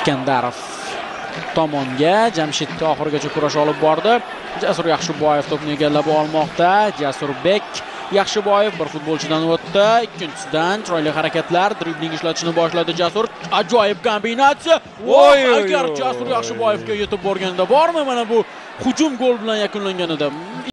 Iskandarov tomonga Jamshid oxirigacha kurash olib bordi. Jasur Yaxshiboyev to'pni egallab olmoqda. Jasurbek Yaxshiboyev bir futbolchidan o'tdi. Ikkinchisidan chiroyli harakatlar, dribling ishlatishni boshladi Jasur. Ajoyib kombinatsiya. Agar Jasur Yaxshiboyevga yetib borganda bormi, mana bu hujum gol bilan yakunlangan edi.